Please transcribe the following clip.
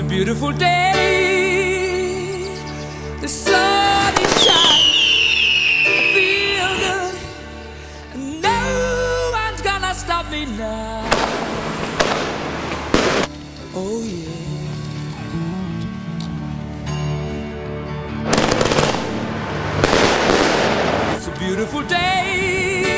beautiful day. The sun is shining, I feel good, and no one's gonna stop me now. Oh yeah. It's a beautiful day.